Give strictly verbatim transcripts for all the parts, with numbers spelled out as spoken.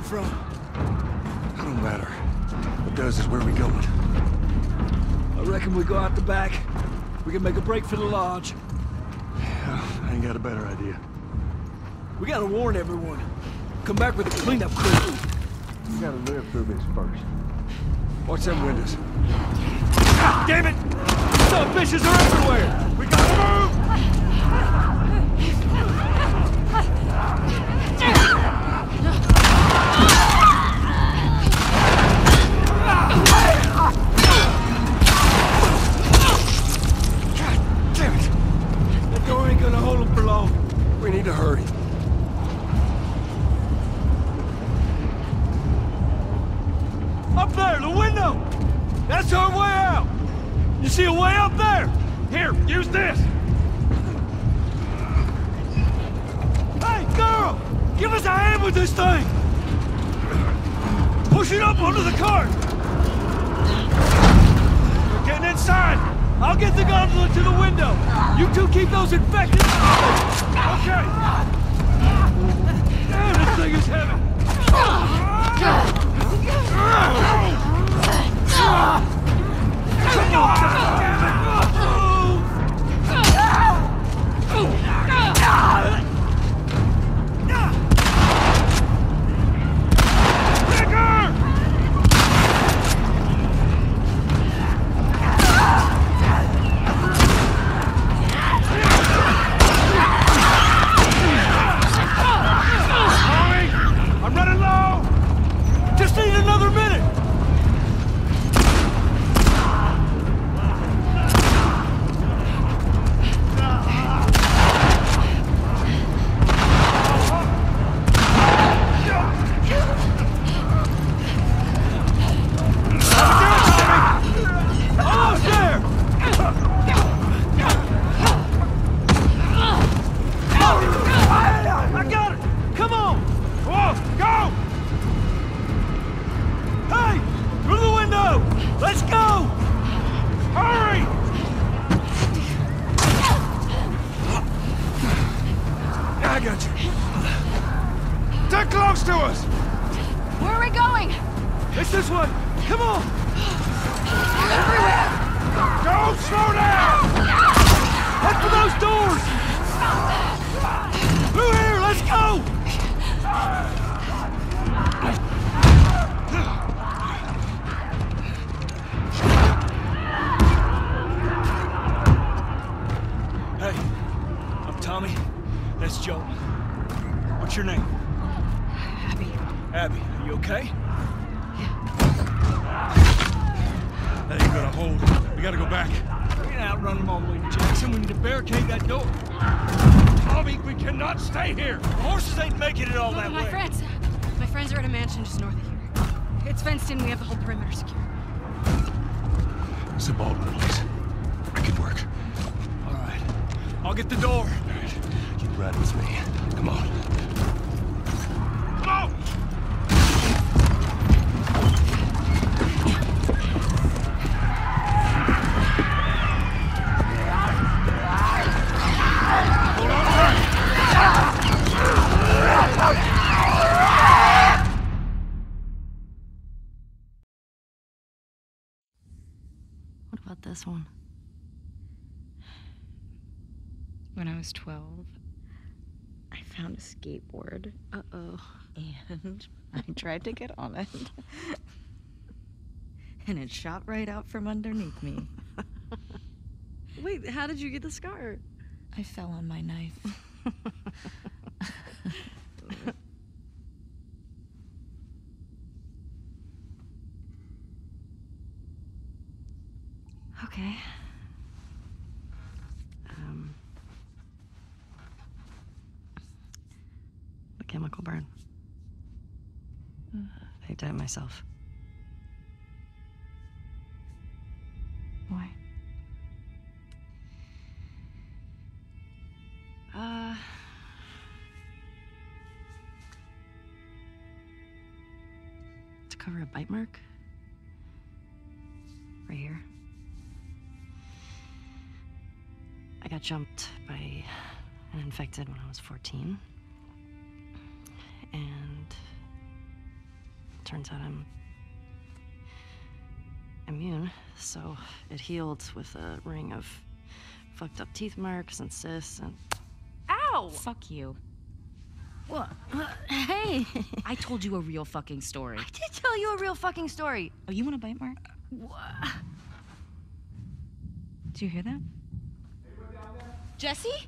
from? I don't matter. What does is where we going. I reckon we go out the back. We can make a break for the lodge. Yeah, I ain't got a better idea. We gotta warn everyone. Come back with a cleanup crew. We gotta live through this first. Watch them windows. God damn it! Some bitches are everywhere! We gotta move! God damn it! That door ain't gonna hold them for long. We need to hurry. Up there, the window! That's our way out! You see a way up there? Here, use this! Hey, girl! Give us a hand with this thing! Push it up onto the cart! We're getting inside! I'll get the gondola to the window! You two keep those infected... Okay! Man, this thing is heavy! Come on! I'm running low! Just need another minute! Almost there! I got it! Come on! Whoa, go! Hey! Through the window! Let's go! Hurry! I got you. They're close to us! Where are we going? It's this way! Come on! Everywhere! Don't slow down! Head for those doors! Through here! Let's go! Hey, I'm Tommy. That's Joe. What's your name? Abby. Abby. Are you okay? Yeah. That ain't gonna hold. We gotta go back. We ain't outrun them all the way to Jackson. We need to barricade that door. Tommy, we cannot stay here! The horses ain't making it all that My way. friends. My friends are at a mansion just north of here. It's fenced in. We have the whole perimeter secure. It's a Baldwin place. I could work. All right. I'll get the door. All right. You ride with me. Come on. Go! What about this one? When I was twelve, I found a skateboard. Uh-oh. And I tried to get on it. And it shot right out from underneath me. Wait, how did you get the scar? I fell on my knife. Okay. Um, the chemical burn. I did it myself. Why? Uh... To cover a bite mark. Right here. I got jumped by an infected when I was fourteen. And turns out I'm immune, so it healed with a ring of fucked up teeth marks and cysts and... Ow! Fuck you. What? Hey! I told you a real fucking story. I did tell you a real fucking story. Oh, you want a bite mark? What? Did you hear that? Jesse?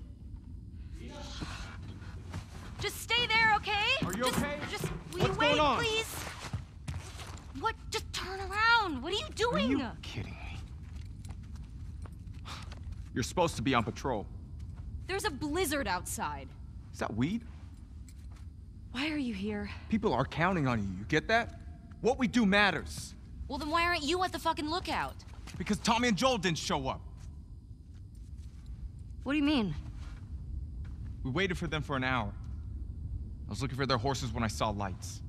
Just stay there, okay? Are you just, okay? Just, will What's you wait, going on? please? What? Just turn around. What are you doing? Are you kidding me? You're supposed to be on patrol. There's a blizzard outside. Is that weed? Why are you here? People are counting on you, you get that? What we do matters. Well, then why aren't you at the fucking lookout? Because Tommy and Joel didn't show up. What do you mean? We waited for them for an hour. I was looking for their horses when I saw lights.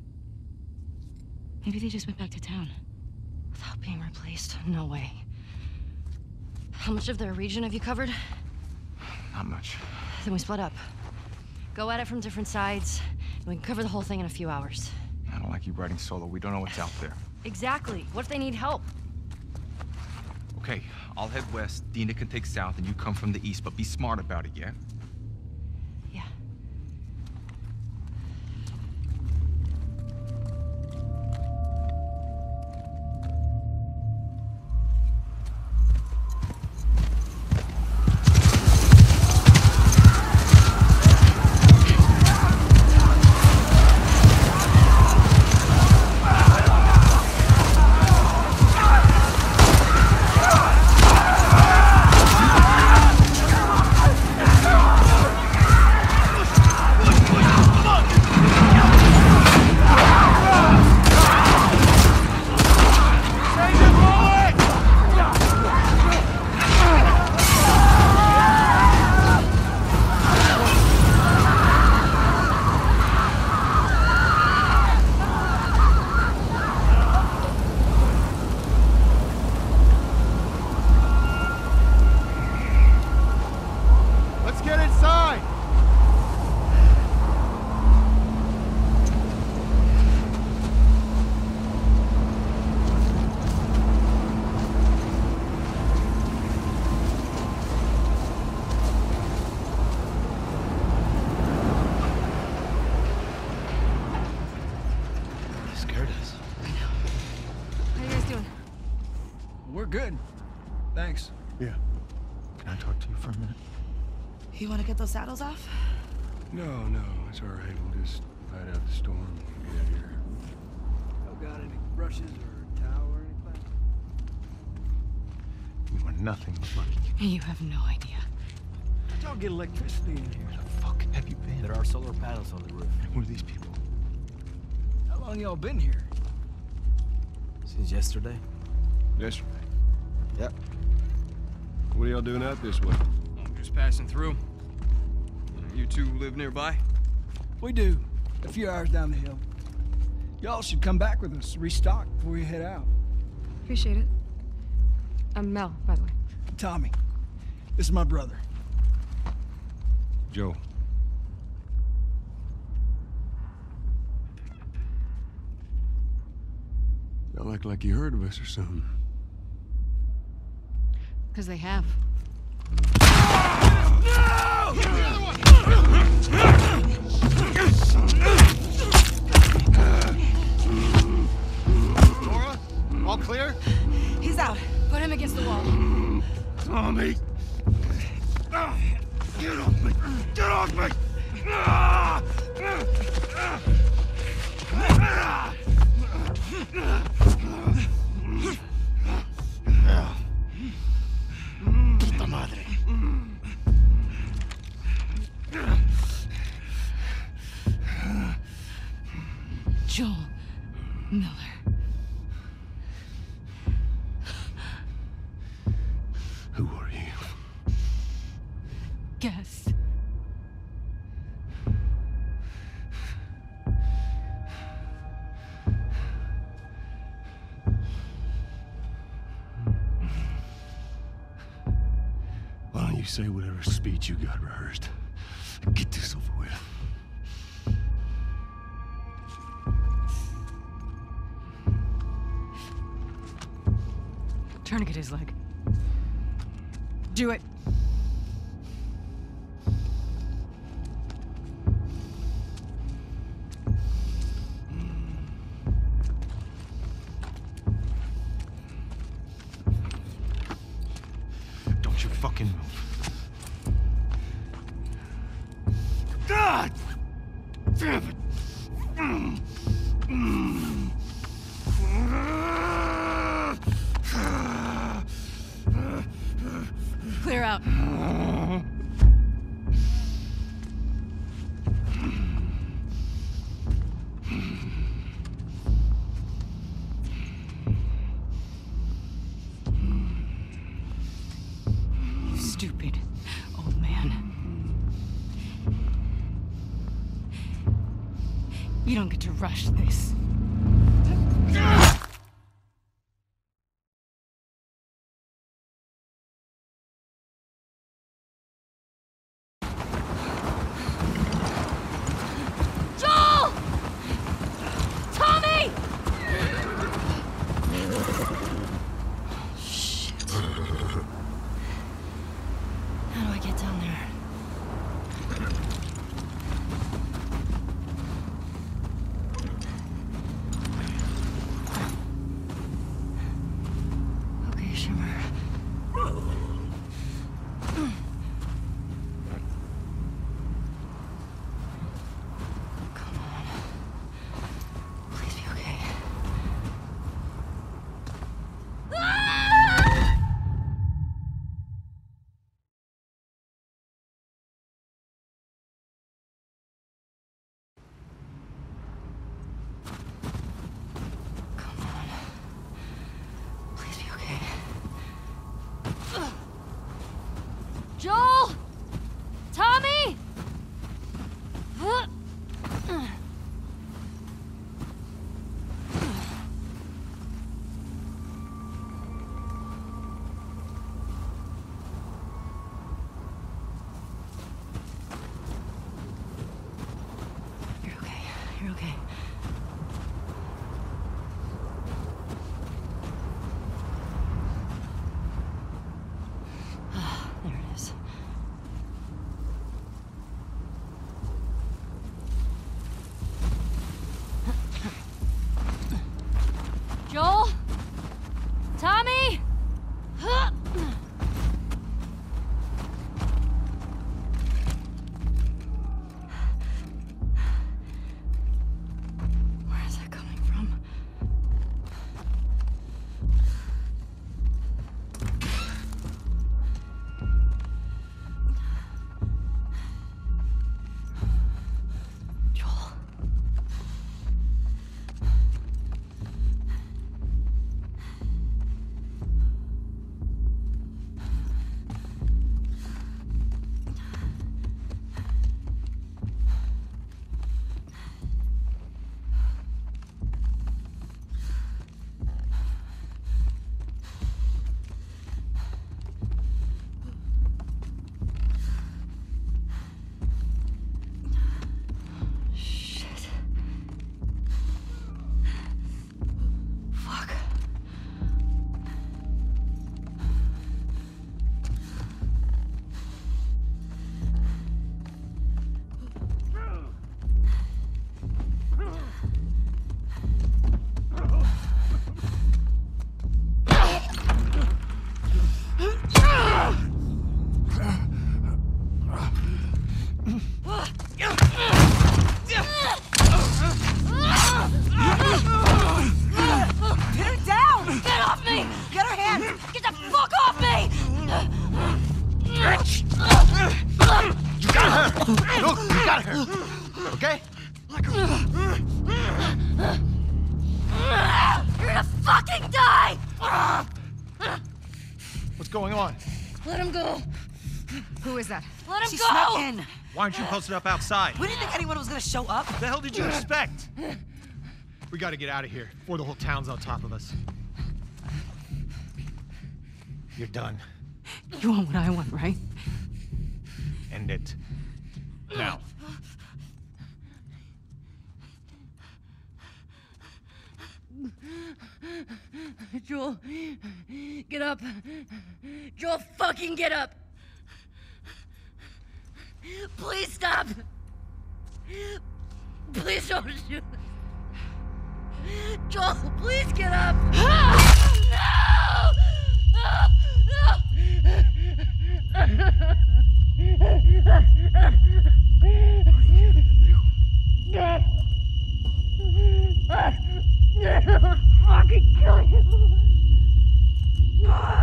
Maybe they just went back to town. Without being replaced? No way. How much of their region have you covered? Not much. Then we split up. Go at it from different sides, and we can cover the whole thing in a few hours. I don't like you riding solo. We don't know what's out there. Exactly. What if they need help? Okay, I'll head west. Dina can take south, and you come from the east, but be smart about it, yeah? Yeah. good. Thanks. Yeah. Can I talk to you for a minute? You want to get those saddles off? No, no, it's all right. We'll just ride out the storm and get out of here. You got any brushes or towel or anything? You are nothing but lucky. You have no idea. Y'all get electricity in here. Where the fuck have you been? There are solar panels on the roof. Who are these people? How long y'all been here? Since yesterday? Yesterday. Yep. What are y'all doing out this way? I'm just passing through. You two live nearby? We do. A few hours down the hill. Y'all should come back with us, restock before you head out. Appreciate it. I'm Mel, by the way. Tommy. This is my brother. Joe. Y'all act like you heard of us or something. Because they have. Laura? All clear? He's out. Put him against the wall. Tommy! Get off me! Get off me! Puta madre. Joel Miller. Who are you? Guess. Why don't you say whatever speech you got rehearsed? Get this over with. Tourniquet his leg. Do it. Don't you fucking move. God! Damn it! Mm. Mm. Clear out. You stupid old man. You don't get to rush this. Joel! Tommy! Shit. How do I get down there? Okay, Shimmer. Come on. Please be okay. Come on. Please be okay. Joel! Tommy! Huh? You're okay. You're okay. Ah, there it is. Joel? Tommy? Huh? Where is that coming from? Joel. Shit. Fuck. Pin her down! Get off me! Get her hands! Get the fuck off me! You got her! Look, you got her! Okay? You're gonna fucking die! What's going on? Let him go! Who is that? Let him She go! snuck in. Why aren't you posted up outside? We didn't think anyone was gonna show up. What the hell did you expect? We gotta get out of here before the whole town's on top of us. You're done. You want what I want, right? End it. Now. Joel, get up. Joel, fucking get up. Please stop. Please don't shoot. Joel, please get up. No! I'll fucking kill you. No.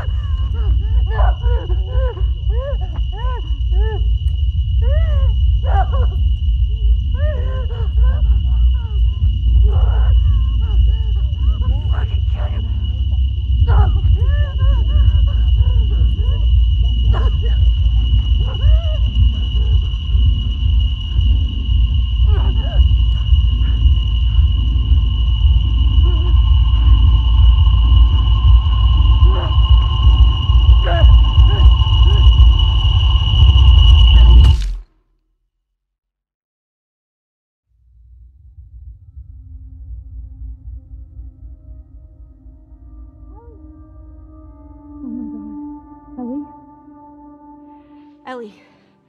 Ellie.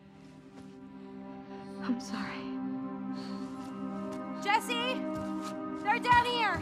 I'm sorry. Jesse! They're down here!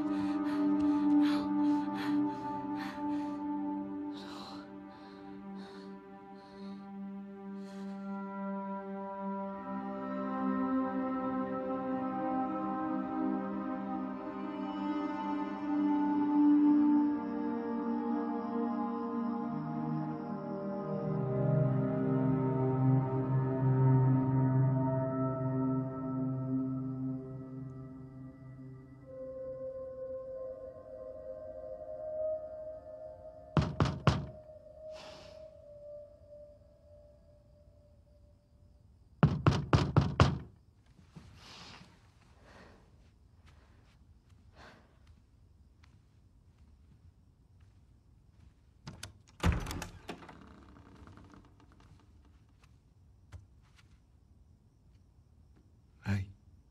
Hey.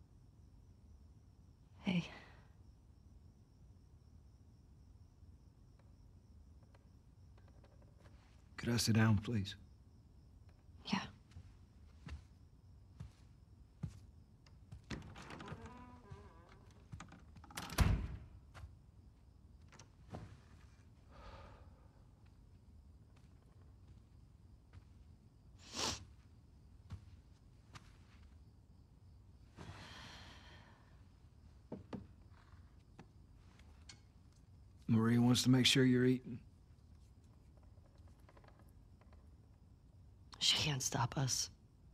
Hey. Could I sit down, please? Yeah. Maria wants to make sure you're eating. She can't stop us.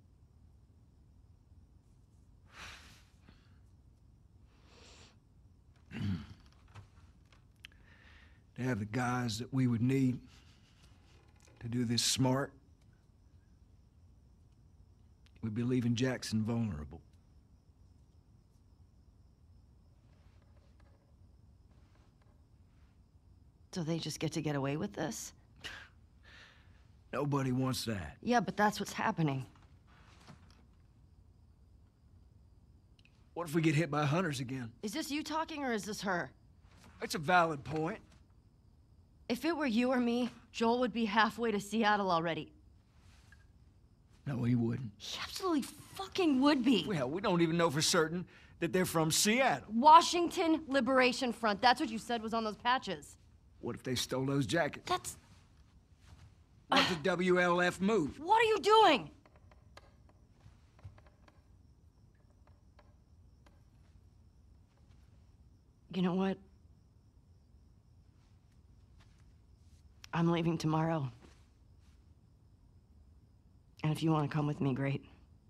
To have the guys that we would need to do this smart, we'd be leaving Jackson vulnerable. So they just get to get away with this? Nobody wants that. Yeah, but that's what's happening. What if we get hit by hunters again? Is this you talking or is this her? It's a valid point. If it were you or me, Joel would be halfway to Seattle already. No, he wouldn't. He absolutely fucking would be. Well, we don't even know for certain that they're from Seattle. Washington Liberation Front. That's what you said was on those patches. What if they stole those jackets? That's... What if the W L F move? What are you doing? You know what? I'm leaving tomorrow. And if you want to come with me, great.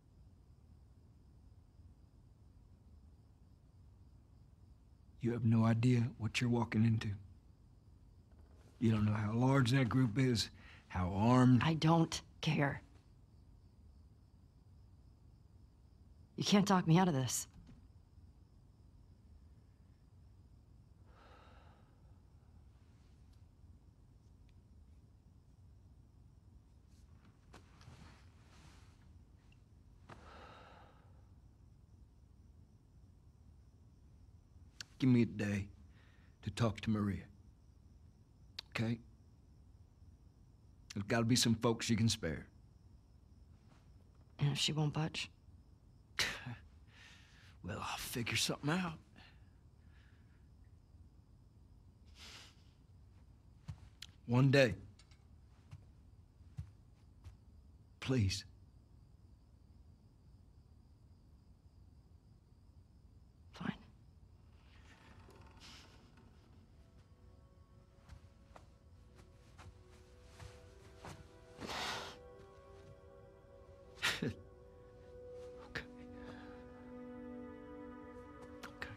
You have no idea what you're walking into. You don't know how large that group is, how armed. I don't care. You can't talk me out of this. Give me a day to talk to Maria. okay? There's gotta be some folks you can spare. And if she won't budge? Well, I'll figure something out. One day. Please. Fine. Okay. Okay.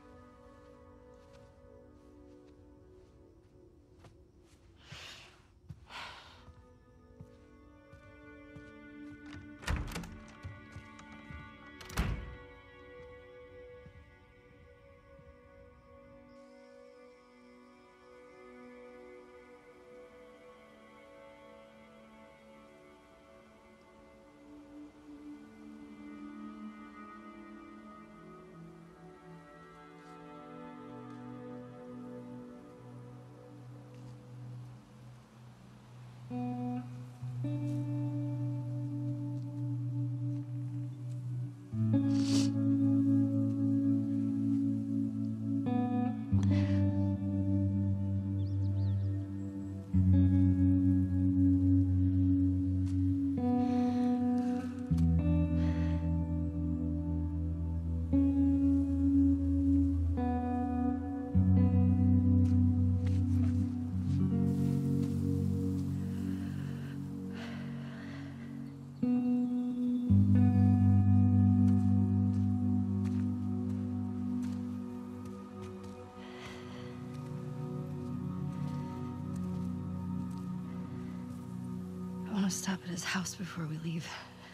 I want to stop at his house before we leave.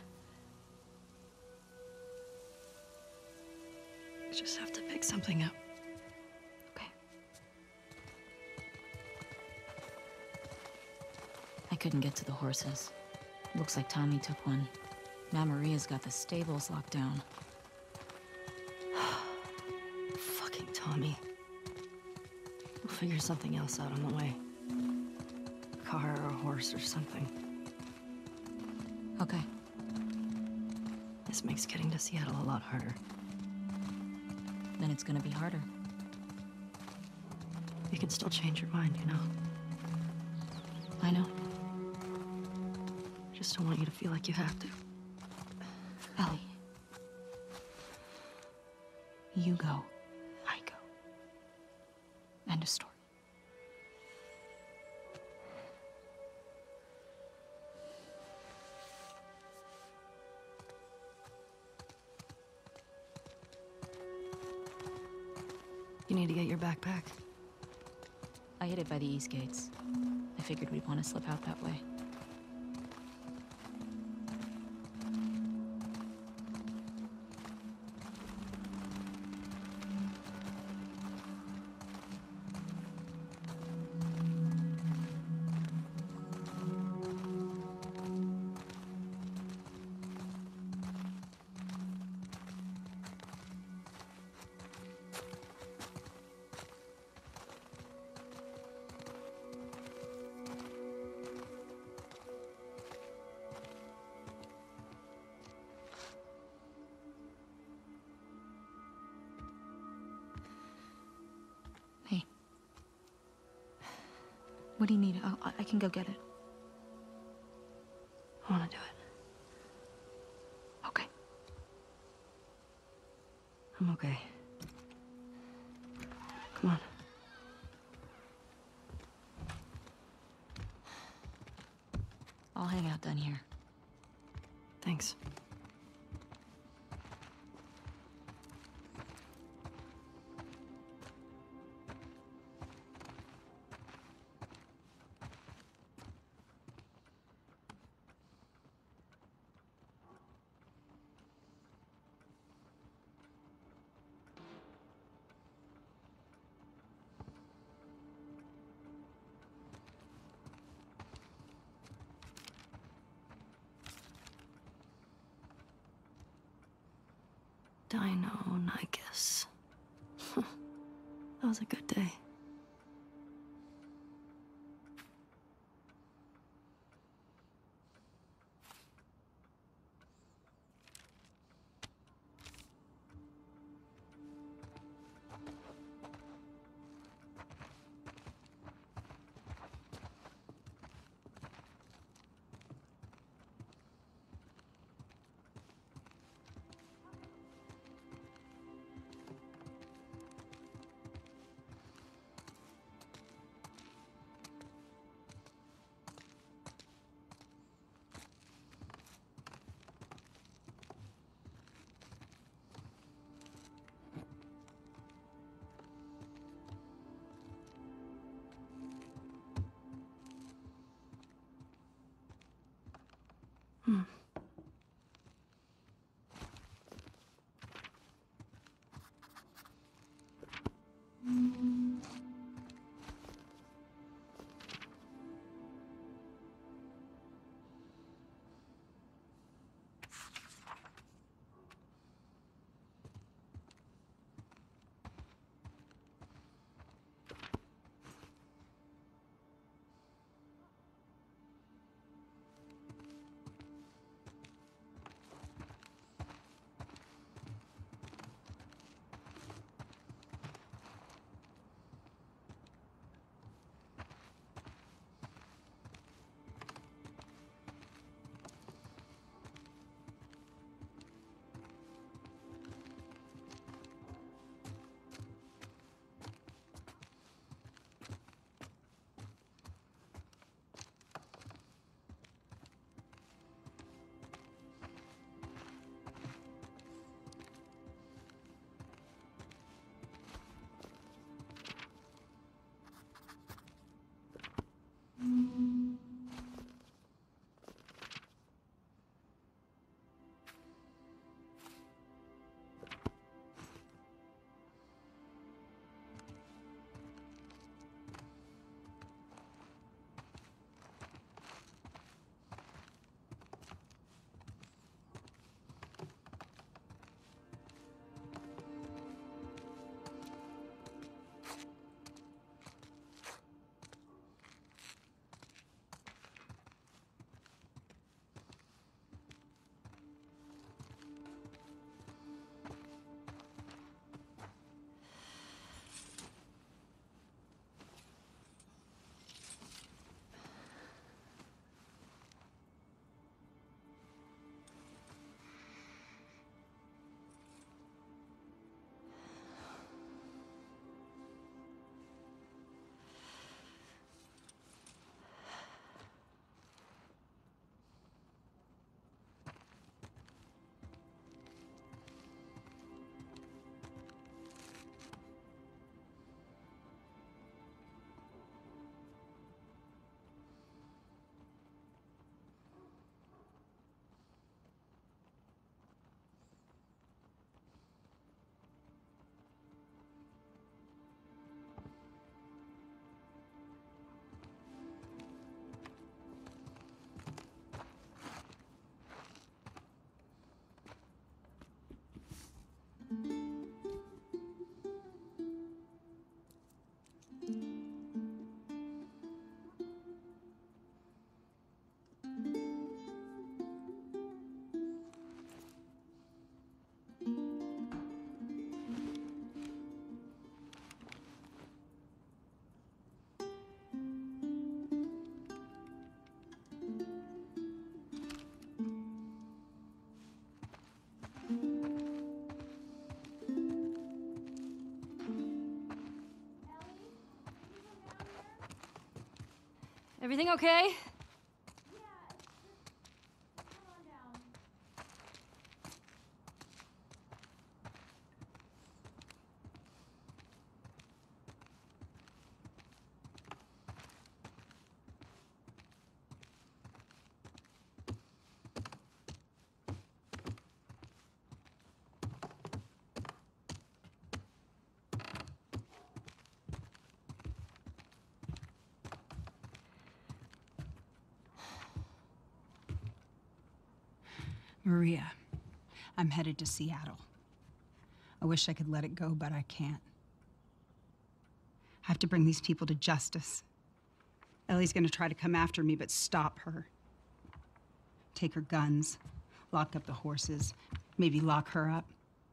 I just have to pick something up. Okay. I couldn't get to the horses. Looks like Tommy took one. Now Maria's got the stables locked down. Fucking Tommy. We'll figure something else out on the way. A car or a horse or something. Okay. This makes getting to Seattle a lot harder. Then it's gonna be harder. You can still change your mind, you know? I know. Just don't want you to feel like you have to. Ellie. You go. I go. End of story. You need to get your backpack. I hid it by the east gates. I figured we'd want to slip out that way. What do you need? I'll, I can go get it. I want to do it. Okay. I'm okay. Come on. I'll hang out down here. Thanks. Deinonychus. That was a good day. Everything okay? Maria, I'm headed to Seattle. I wish I could let it go, but I can't. I have to bring these people to justice. Ellie's gonna try to come after me, but stop her. Take her guns, lock up the horses, maybe lock her up.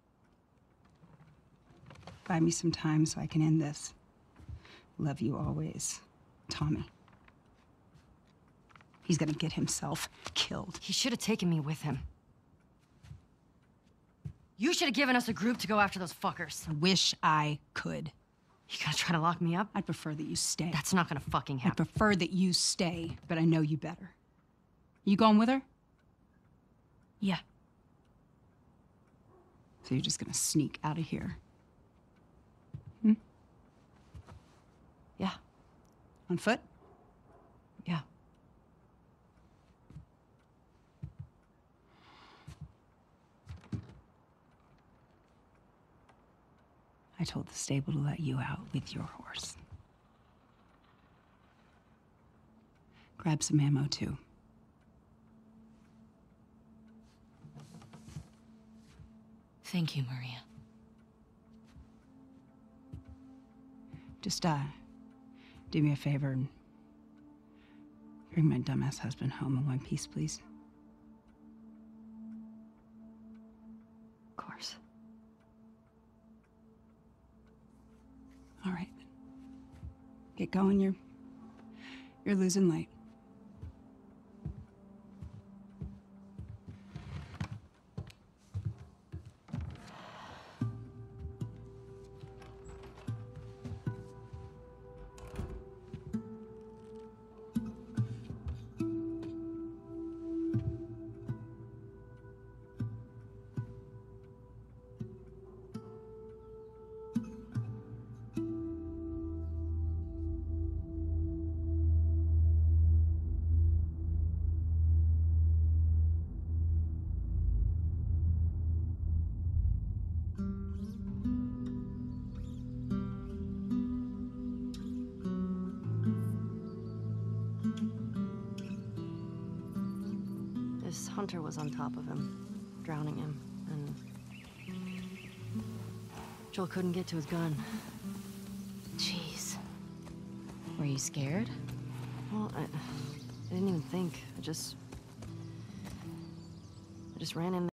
Buy me some time so I can end this. Love you always, Tommy. He's gonna get himself killed. He should have taken me with him. You should have given us a group to go after those fuckers. I wish I could. You gonna try to lock me up? I'd prefer that you stay. That's not gonna fucking happen. I prefer that you stay, but I know you better. You going with her? Yeah. So you're just gonna sneak out of here? Hmm? Yeah. On foot? Yeah. I told the stable to let you out with your horse. Grab some ammo, too. Thank you, Maria. Just, uh, do me a favor and bring my dumbass husband home in one piece, please. Of course. All right. Get going. You're... you're losing light. This hunter was on top of him, drowning him, and Joel couldn't get to his gun. Jeez. Were you scared? Well, I, I didn't even think. I just... I just ran in there.